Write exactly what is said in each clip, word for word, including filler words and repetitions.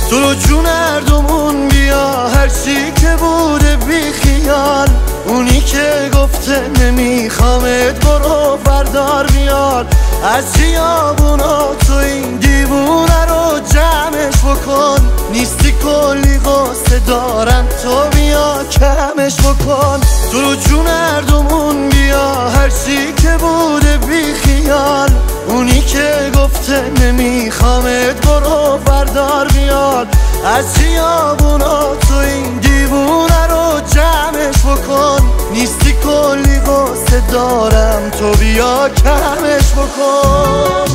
تو رو جون هردومون بیا، هرچی که بوده بی خیال. اونی که گفته نمیخوامت برو بردار بیار. از خیابونا تو این دیوونه رو جمعش بکن. نیستی کلی قصه دارم تو بیا کمش بکن. تو رو جون هردومون بیا، هرچی که بوده بی خیال. اونی که گفته نمیخوامت برو بردار بیار. از خیابونا تو این دیوونه رو جمعش بکن. نیستی کلی قصه دارم تو بیا کمش بکن.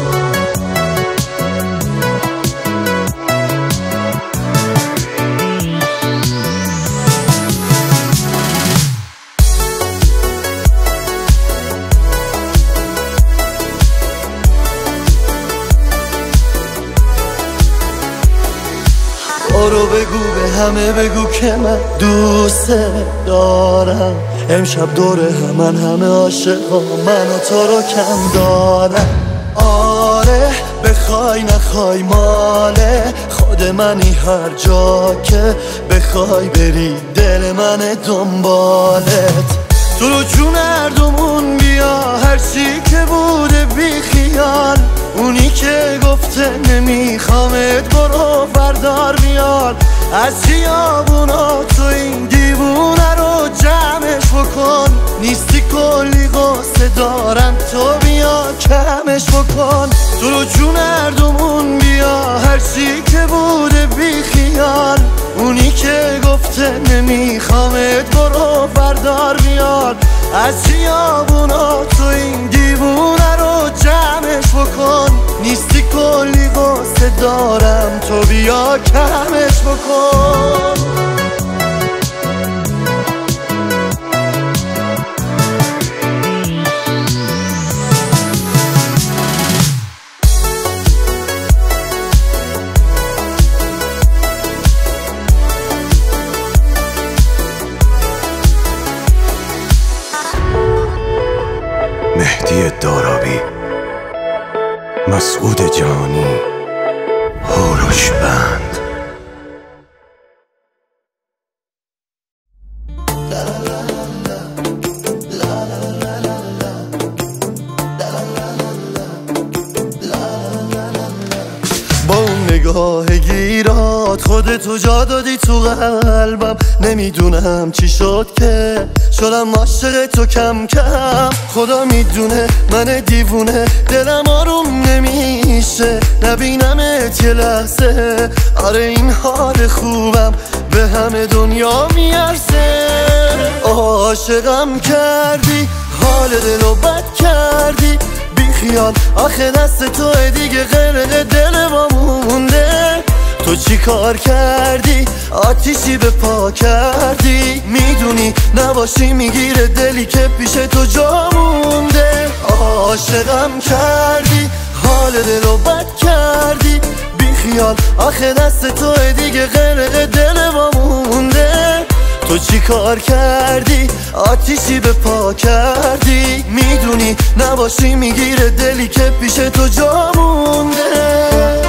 برو بگو به همه بگو که من دوست دارم. امشب دور همن همه عاشقا من و تو رو کم دارم. آره بخوای نخوای ماله خود منی، هر جا که بخوای بری دل من دنبالت. تو رو جون هردومون بیا، هرچی که بوده بی خیال. اونی که گفته نمیخوامت برو بردار بیار. از خیابونا تو این دیوونه رو جمعش بکن. نیستی کلی قصه دارم تو بیا کمش بکن. تو رو جون هردومون بیا، هرچی که بوده بی خیال. اونی که گفته نمیخوامت برو بردار بیار. از خیابونا تو این دیوونه رو جمعش بکن. نیستی کلی قصه دارم تو بیا کمش بکن. مهدی دارابی، مسعود جانی، هوروش بند. با اون نگاه گیرات خودتو جا دادی تو قلبم. نمیدونم چی شد که شدم عاشق تو کم کم. خدا میدونه من دیوونه دلم آروم نمیشه نبینمت یه لحظه. آره این حال خوبم به همه دنیا میارزه. عاشقم کردی حال دلو بد کردی بی خیال. آخه دست تو دیگه غرق دل ما مونده. تو چی کار کردی آتیشی به پا کردی. میدونی نباشی میگیره دلی که پیش تو جا مونده. عاشقم کردی حال دلو بد کردی بی خیال. آخه دست تو دیگه غرق دل ما مونده. تو چی کار کردی آتیشی به پا کردی. میدونی نباشی میگیره دلی که پیش تو جا مونده.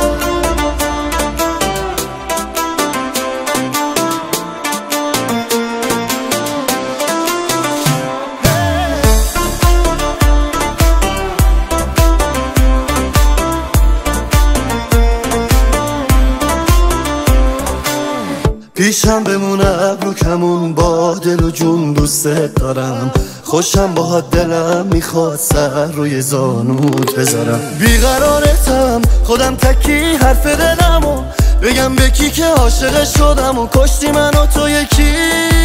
پیشم بمونه ابرو کمون با دل و جون دوست دارم. خوشم باهات دلم میخواد سر روی زانوت بذارم. بیقرارتم خودم تکی حرف دلمو بگم به کی که عاشق شدم و کشتی من و تو یکی.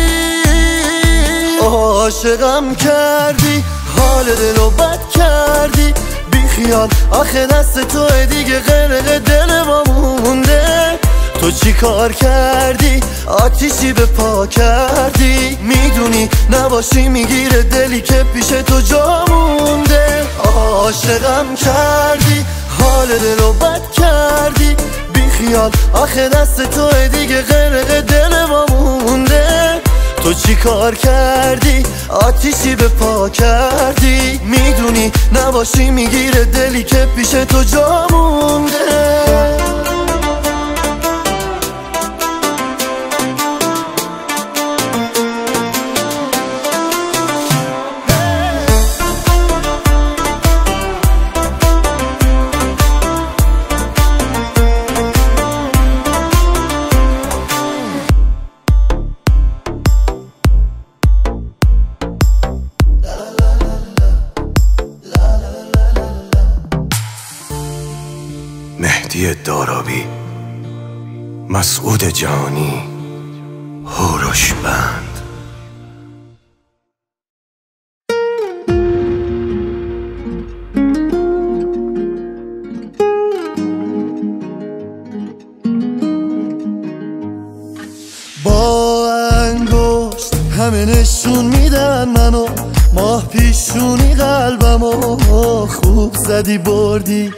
عاشقم کردی حال دلو بد کردی بی خیال. آخه دست تو دیگه غرق دل ما مونده. تو چی کار کردی آتیشی به پا کردی. میدونی نباشی میگیره دلی که پیش تو جا مونده. عاشقم کردی حال دلو بد کردی بی خیال. آخه دست تو دیگه غرق دل ما مونده. تو چی کار کردی آتیشی به پا کردی. میدونی نباشی میگیره دلی که پیش تو جا مونده. مسعود جانی هوروش بند. با انگشت همه نشون میدن منو، ماه پیشونی قلبمو خوب زدی بردی.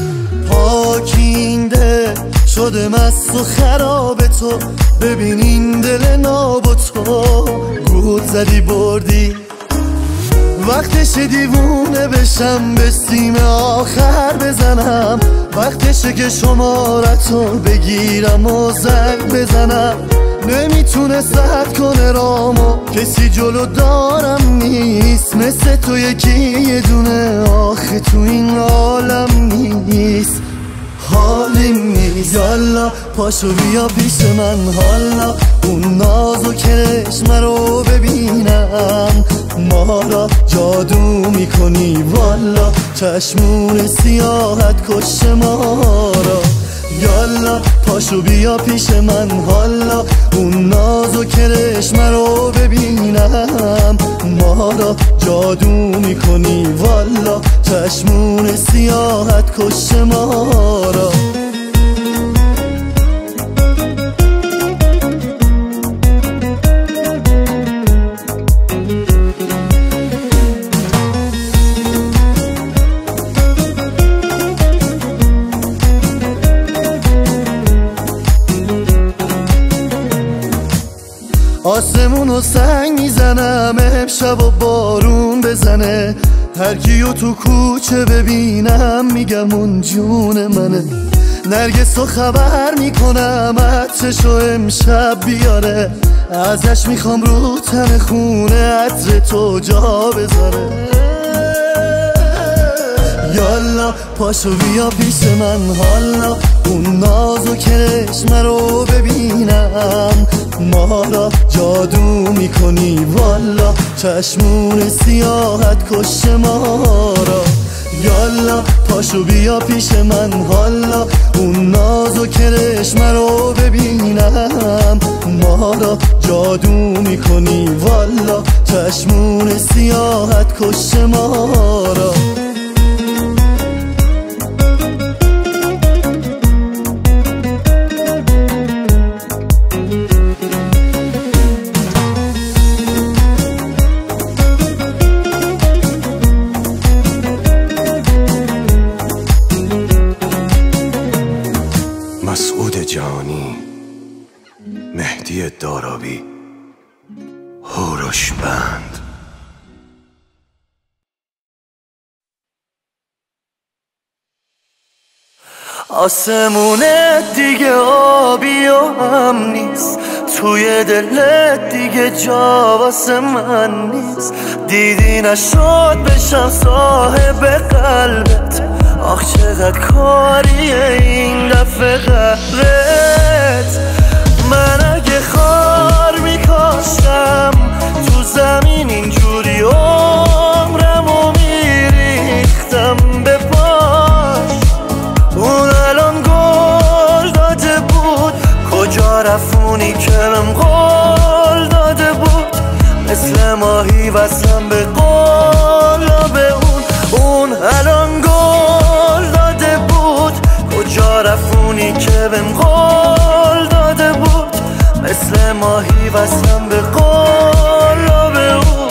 پاکینده شده مست و خراب تو، ببین این دل ناب و تو گود زدی بردی. وقتش دیوونه بشم به سیم آخر بزنم، وقتشه که شمارتو بگیرم و زنگ بزنم. نمیتونه سد کنه رامو، کسی جلو دارم نیست مثل تو یکی یه دونه آخه تو این عالم نیست. حالیم نیست یالا پاشو بیا پیش من، حالا اون ناز و کرشمه رو ببینم. ما را جادو میکنی والا، چشمون سیاحت کش ما را. یالا پاشو بیا پیش من، حالا اون ناز و کرشمه رو ببینم. ما را جادو میکنی والا، چشمون سیاحت کش ما را. آسمونو سنگ میزنم امشب و بارون بزنه، هر کیو تو کوچه ببینم میگم اون جون منه. نرگسو خبر میکنم عطرشو امشب بیاره، ازش میخوام رو تن خونه عطر تو جا بذاره. یالا پاشو بیا پیش من، حالا اون ناز و کرشمه رو ببینم. ما را جادو میکنی والا، چشمون سیاحت کش ما را. یالا پاشو بیا پیش من، حالا اون ناز و کرشمه رو ببینم. ما را جادو میکنی والا، چشمون سیاحت کش ما را. مسعود جانی مهدی دارابی هوروش بند. آسمونت دیگه آبی و هم نیست، توی دلت دیگه جا واسه من نیست. دیدی نشد بشم صاحب قلبت، آخ چقدر کاریه این دفعه قهرت. من اگه خار میکاشتم تو زمین اینجوری عمرمو میریختم به پاش. اون الان گل داده بود، کجا رفونی که بهم قول داده بود. مثل ماهی وصلم به قلاب اون، اون الان گل داده بود. کجا رفونی که بهم قول داده بود. مثل ماهی وصلم به قلاب اون.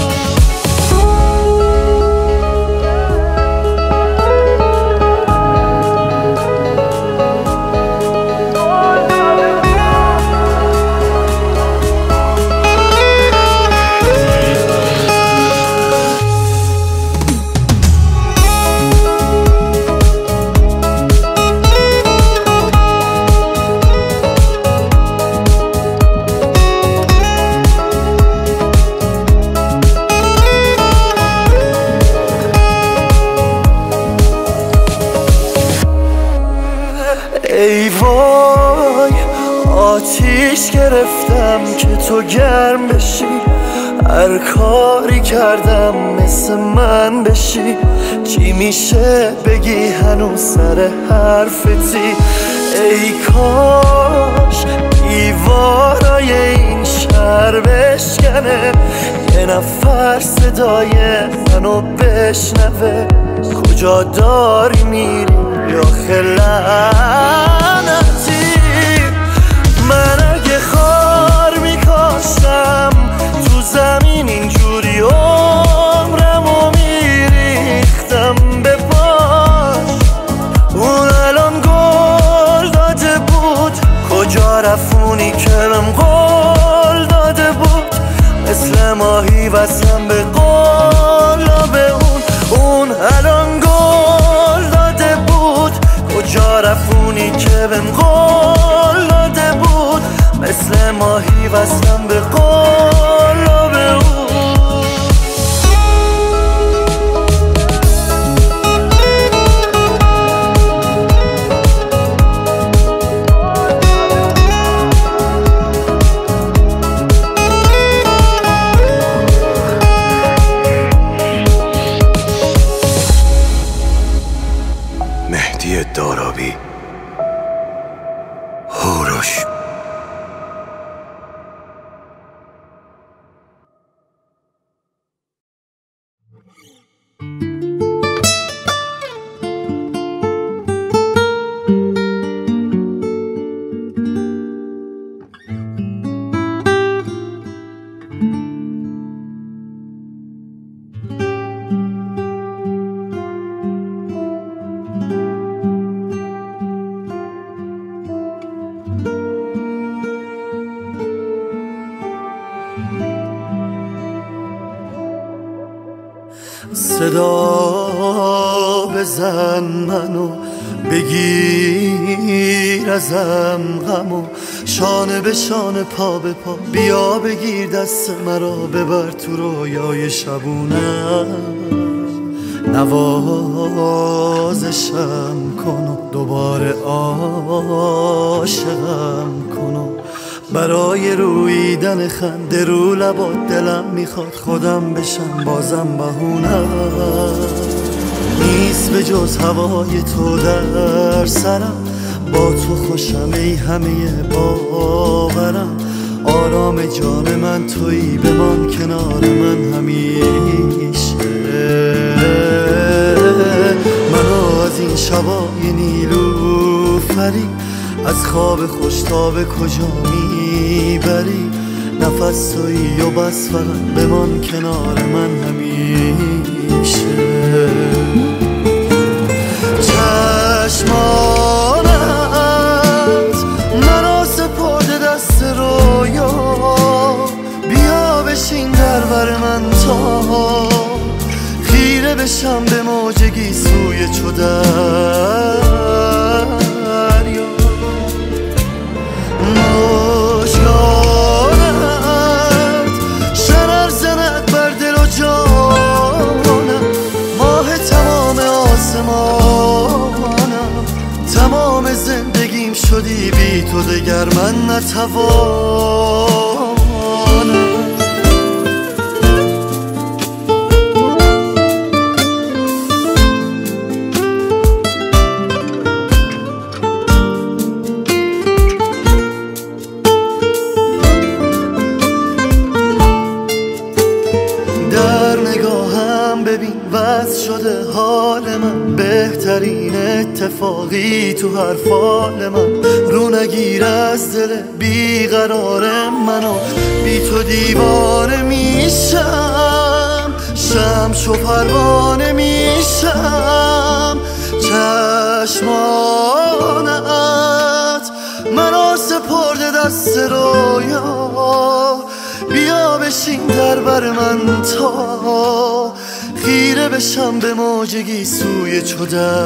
ای وای آتیش گرفتم که تو گرم بشی، هر کاری کردم مثل من بشی. چی میشه بگی هنوز سر حرفتی؟ ای کاش دیوارای این شهر بشکنه، یه نفر صدای منو بشنوه. کجا داری میری یا خلعنتی؟ من اگه خار میکاشتم تو زمین اینجوری عمرمو میریختم به پاش. اون الان گل داده بود، کجا رفونی که بهم قول داده بود؟ مثل ماهی وصلم به قلاب اون. اون الان گل داده بود، کجا رفونی که بهم قول داده بود؟ مثل ماهی وصلم به قلاب اون. مهدی دارابی، هوروش. صدا بزن منو، بگیر ازم غمو، شانه به شانه پا به پا، بیا بگیر دست مرا، ببر تو رویای شبونم. نوازشم کن و دوباره عاشقم کن و برای رویدن خنده رو لبات دلم میخواد خودم بشم بازم بهونم. نیست به جز هوای تو در سرم، با تو خوشم ای همه باورم. آرام جان من تویی، بمان کنار من همیشه. منو از این شبای نیلوفری، از خواب خوش تا به کجا میبری؟ نفس تویی و بس، فقط بمان کنار من همیشه. چشمانت منو سپرده دست رویا، بیا بشین در بر من تا خیره بشم به موجگی سوی چو دریا. مژگانت شرر زند بر دل و جانم، ماه تمام آسمانم. تمام زندگیم شدی بی تو، دگر من نتوانم. بس شده حال من، بهترین اتفاقی تو هر فال من. رو نگیر از دل بیقرار منو، بی تو دیوانه میشم، شمس و پروانه میشم. چشمانت منو سپرده دست رویا، بیا بشین در بر من تا خیره بشم به موجگی سوی چو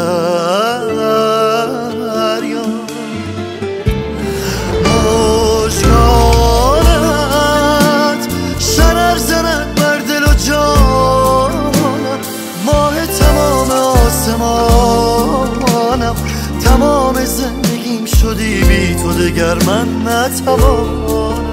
دریا. مژگانت شرر زند بر دل و جانم، ماه تمام آسمانم. تمام زندگیم شدی بی تو، دگر من نتوانم.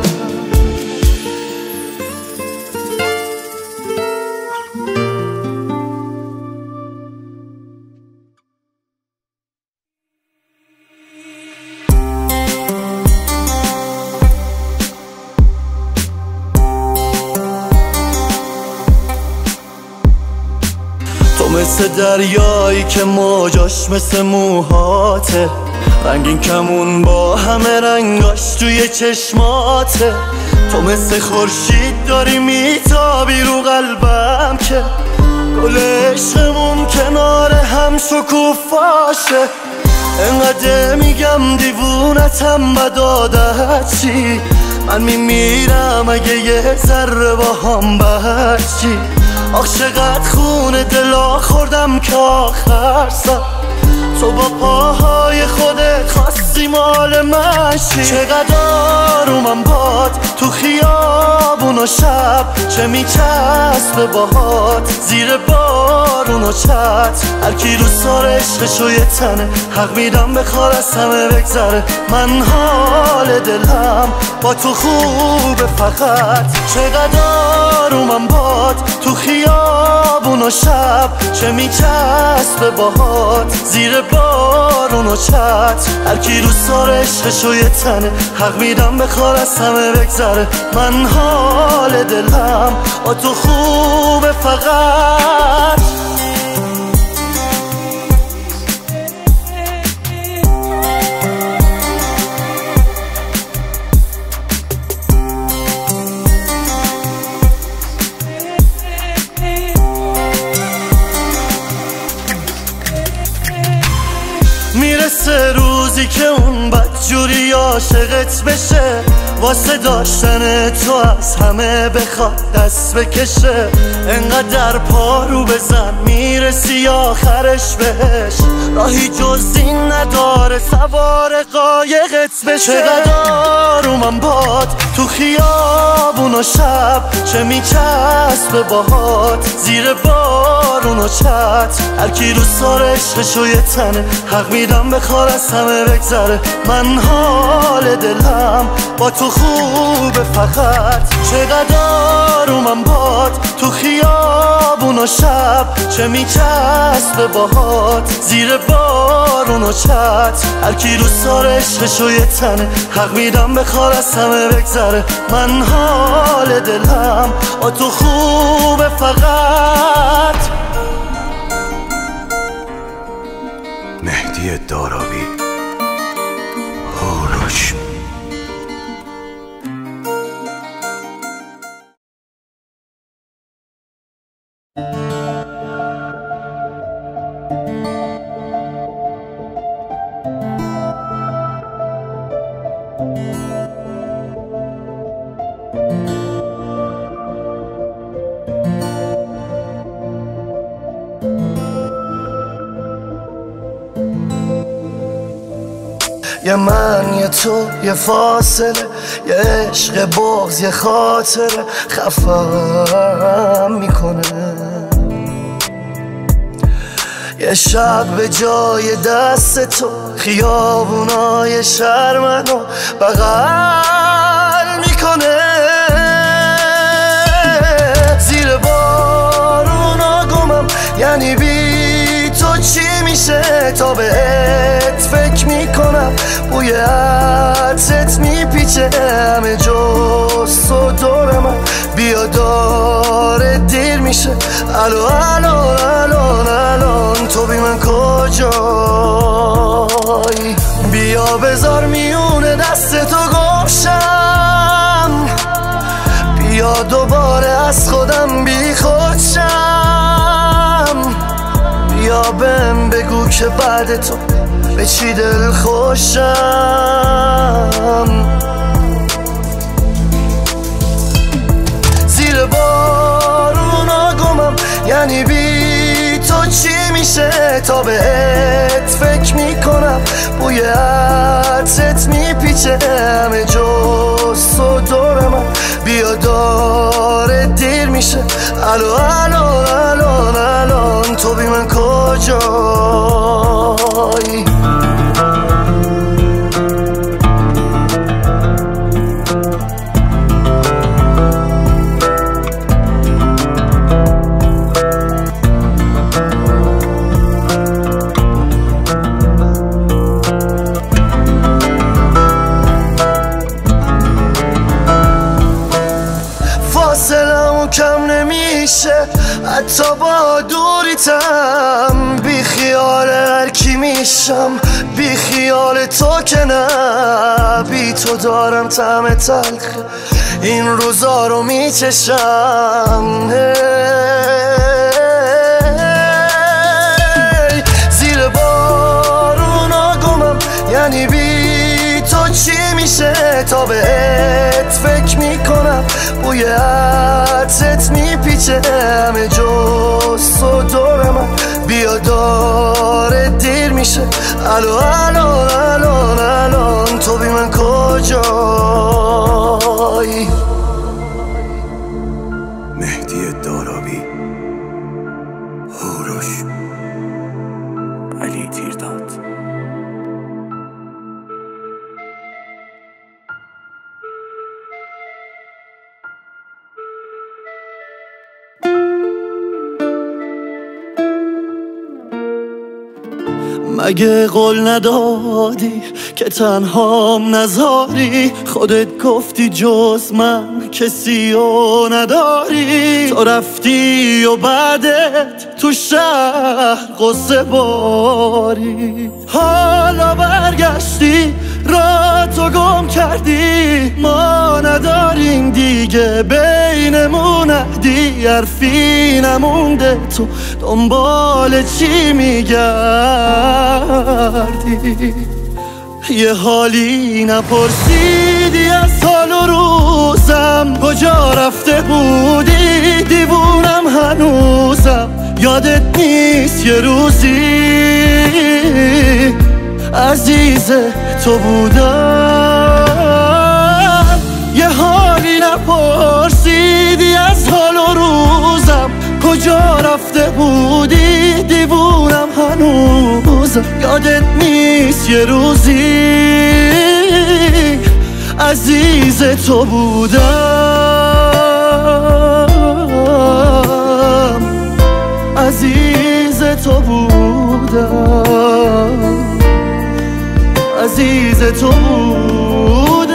مثل دریایی که موجاش مثل موهاته، رنگین کمون با همه رنگاش توی چشماته. تو مثل خورشید داری میتابی رو قلبم که گل عشقمون کنار هم شکوفاشه. انقدر میگم دیوونتم بد عادت چی، من میمیرم اگه یه ذره با هم بچی. آخ چقدر خون دلا خوردم که آخر سر تو با پاهای خودت خواستی مال من شی. چقدر آرومم باد تو خیابون و شب، چه میچسبه باهات زیر بارون و چت. هرکی دوست داره عشقشو یه تنه، حق میدم بخواد از همه بگذره. من حال دلم با تو خوبه فقط. چقدر آرومم باد تو خیابون و شب، چه میچسبه باهات زیر بارون و چت. هرکی دوست داره عشقشو یه تنه، حق میدم بخواد از همه بگذره. من حال دلم با تو خوبه فقط. میرسه روزی که اون بدجوری عاشقت بشه، واسه داشتن تو از همه بخواد دست بکشه. انقدر پارو بزن میرسی آخرش بهش، راهی جز این نداره سوار قایقت بشه. چقدر آرومم باد تو خیابون و شب، چه میچسبه باهات زیر بارون و چت. هرکی دوست داره عشقشو یه تنه، حق میدم بخواد از همه بگذره. من حال دلم با تو خوبه فقط. چقدر آرومم باد تو خیابون و شب، چه میچسبه باهات زیر بارون و چت. هرکی دوست داره عشقشو یه تنه، حق میدم بخواد از همه بگذره. من حال دلم با تو خوبه فقط. مهدی دارابی، هوروش. یه من یه تو یه فاصله، یه عشق بغض یه خاطره خفم میکنه. یه شب به جای دست تو خیابونای شهر منو بغل میکنه. زیر بارونا گمم، یعنی بی تو چی میشه تا بهت فکر میکنم. بوی عطرت میپیچه همه جز تو دور من. بیا داره دیر میشه، الان الان الان الان تو بی من کجایی؟ بیا بذار میونه دست تو گمشم، بیا دوباره از خودم بی خودشم. بیا بهم بگو که بعد تو به چی دل خوشم. زیر بارونا گمم، یعنی بی تو چی میشه تا بهت فکر میکنم. بوی عطرت میپیچه همه جز تو دور من. بیا داره دیر میشه، الان الان الان الان تو بی من کجایی؟ فاصلمون کم نمیشه، حتی با دوری خودتم، بی خیال هر کی میشم، بی خیال تو که نه، بی تو دارم طعم تلخ این روزا رو میچشم. زیر بارونا گمم، یعنی بی تو چی میشه؟ تا بهت فکر میکنم بوی عطرت میپیچه همه جز تو دور من. بیا داره دیر میشه، الان الان الان الان تو بی من کجایی؟ مهدی دارابی، هوروش، علی تیرداد. مگه قول ندادی که تنهام نذاری؟ خودت گفتی جز من کسی رو نداری. تو رفتی و بعدت تو شهر قصه باری، حالا برگشتی را تو گم کردی. ما نداریم دیگه بینمون عهدی، حرفی نمونده تو دنبال چی میگردی؟ یه حالی نپرسیدی از حال و روزم، کجا رفته بودی؟ دیوونم هنوزم، یادت نیست یه روزی عزیز تو بودم. یه حالی نپرسیدی از حال و روزم، کجا رفته بودی؟ دیوونم هنوزم، یادت نیست یه روزی عزیز تو بودم، عزیز تو بودم، عزیز تو بودم.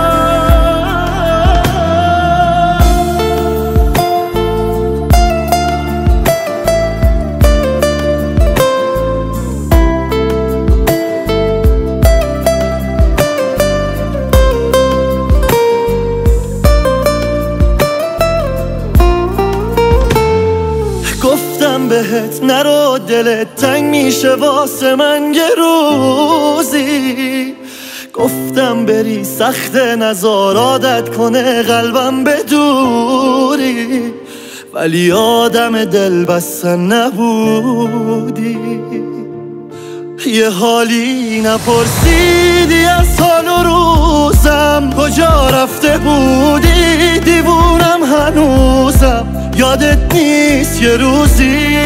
گفتم بهت نرو، دلت تنگ میشه واسه من یه روزی. گفتم بری سخت نزار عادت کنه قلبم به دوری، ولی آدم دل بستن نبودی. یه حالی نپرسیدی از حال و روزم، کجا رفته بودی؟ دیوونم هنوزم، یادت نیست یه روزی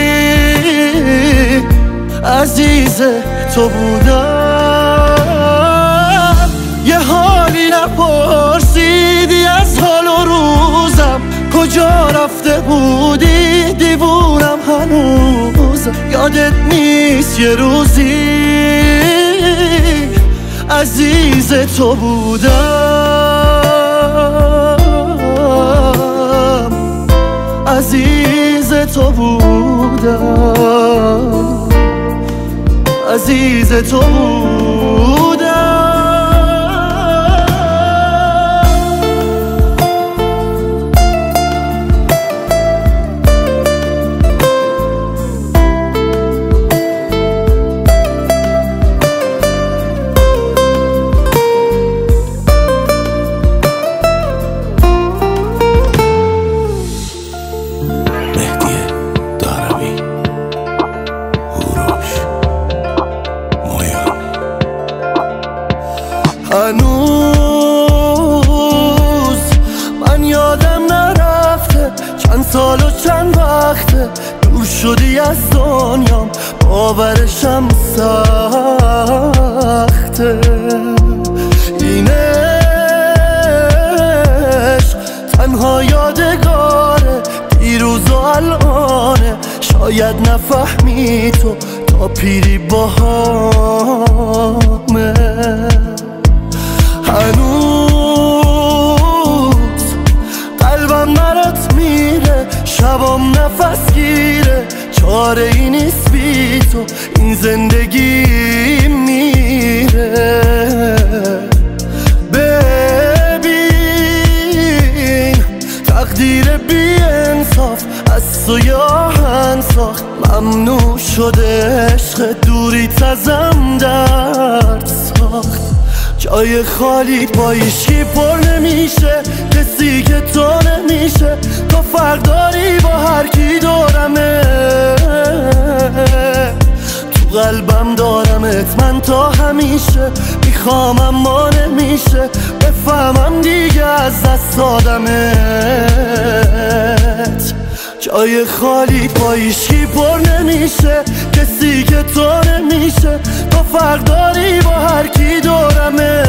عزیز تو بودم. یه حالی نپرسیدی از حال و روزم، کجا رفته بودی؟ دیوونم هنوزم، یادت نیست یه روزی عزیز تو بودم، عزیز تو بودم، عزیز تو بودم. هنوز من یادم نرفته چند سال و چند وقته دور شدی از دنیام، باورشم سخته. این عشق تنها یادگاره دیروز و الانه، شاید نفهمی تو تا پیری باهامه. هنوز قلبم برات میره، شبام نفس گیره، چاره نیست بی تو این زندگی میره. ببین تقدیر بی انصاف از تو یاهن ساخت، ممنوع شده عشق دوریت ازم درد ساخت. جای خالی با هیچکی پر نمیشه، کسی که تو نمیشه. تو فرق داری با هر کی دورمه، تو قلبم دارمت من تا همیشه. میخوام اما نمیشه بفهمم دیگه از دست دادمت. جای خالی با هیچکی پر نمیشه، کسی که تو نمیشه. تو فرق داری با هر کی دورمه،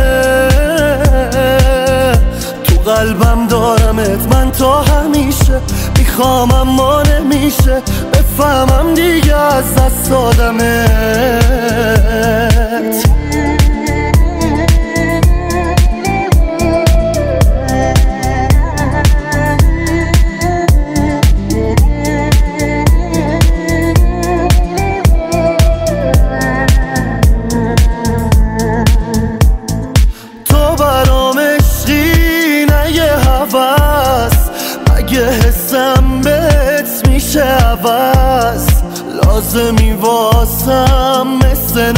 تو قلبم دارمت من تا همیشه. میخوام اما نمیشه بفهمم دیگه از دست دادمت. حسم بهت میشه عوض، لازمی واسم مثل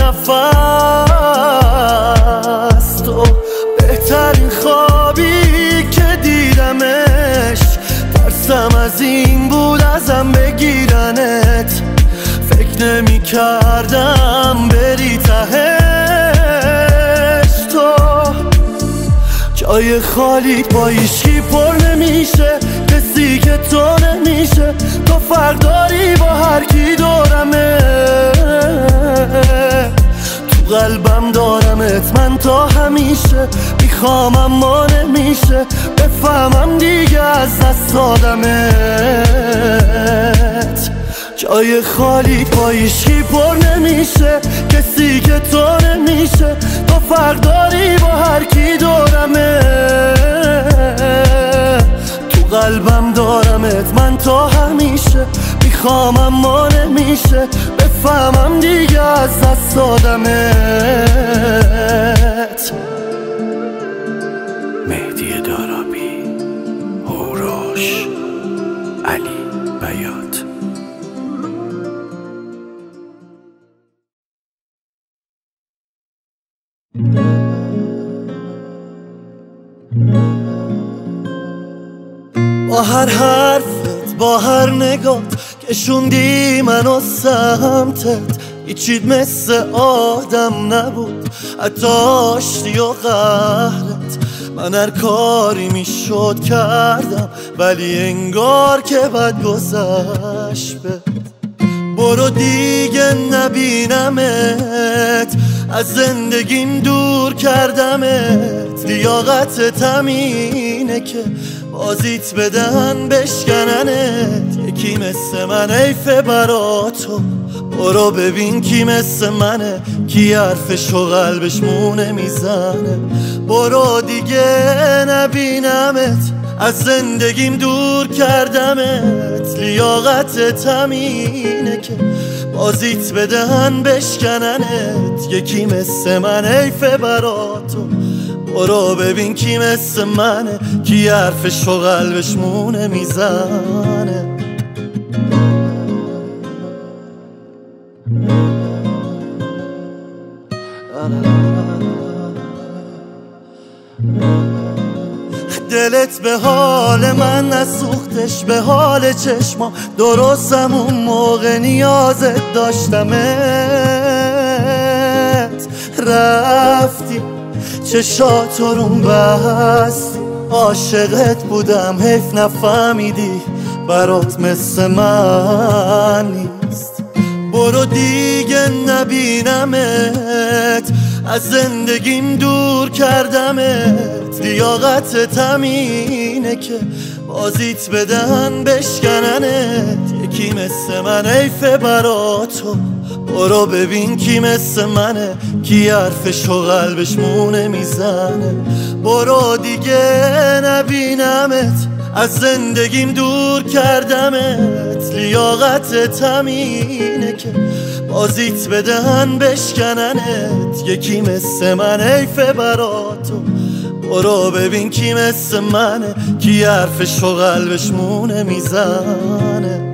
نفس. تو بهترین خوابی که دیدمش، ترسم از این بود ازم بگیرنت. فکر نمی کردم بری تهش. تو جای خالی با هیچکی پر نمیشه، کسی که تو نمیشه. تو فرق داری با هر کی دورمه، تو قلبم دارمت من تا همیشه. میخوام اما نمیشه بفهمم دیگه از دست دادمت. جای خالی با هیچکی پر نمیشه، کسی که تو نمیشه. تو فرق داری با هر کی دورمه، تو قلبم دارمت من تا همیشه. میخوام اما نمیشه بفهمم دیگه از دست دادمت. مهدی دارابی، هوروش، علی بیات. با هر حرفت با هر نگات کشوندی منو سمتت، هیچیت مثل آدم نبود حتی آشتی و قهرت. من هر کاری میشد کردم ولی انگار که بد گذشت بد. برو دیگه نبینمت، از زندگیم دور کردمت. لیاقتت همینه که بازیت بدن بشکننت. یکی مثل من حیفه برا تو، برو ببین کی مثل منه، کی حرفشو قلبش مونه میزنه. برو دیگه نبینمت، از زندگیم دور کردمت. لیاقتت همینه که بازیت بدن بشکننت. یکی مثل من حیفه برا تو، برو ببین کی مثل منه، کی حرفش و قلبش مونه میزنه. دلت به حال من نسوختش، به حال چشما درستم اون موقع نیازت داشتمت. رفتی چشاتو روم بستی، عاشقت بودم حیف نفهمیدی برات مثل من نیست. برو دیگه نبینمت، از زندگیم دور کردمت. لیاقتت همینه که بازیت بدن بشکننت. یکی مثل من حیفه برا تو، برو ببین کی مثل منه، کی حرفش و قلبش مونه میزنه. برو دیگه نبینمت، از زندگیم دور کردمت، لیاقتت همینه که بازیت بدهن بشکننت. یکی مثل من حیفه براتو، برو ببین کی مثل منه، کی حرفش و قلبش مونه میزنه.